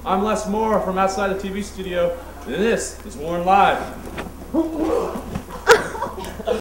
I'm Les Moore from outside the TV studio, and this is Warren Live.